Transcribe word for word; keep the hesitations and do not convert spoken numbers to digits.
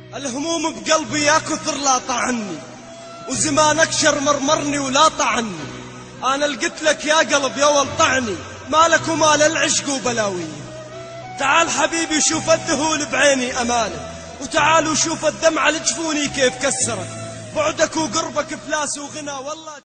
الهموم بقلبي يا كثر لا طعني، وزمانك شر مرمرني ولا طعني. انا لقيت لك يا قلب يا ول طعني، مالك ومال العشق وبلاوي. تعال حبيبي شوف الذهول بعيني امانه، وتعال وشوف الدمعة لجفوني كيف كسرت. بعدك وقربك افلاس وغنى والله.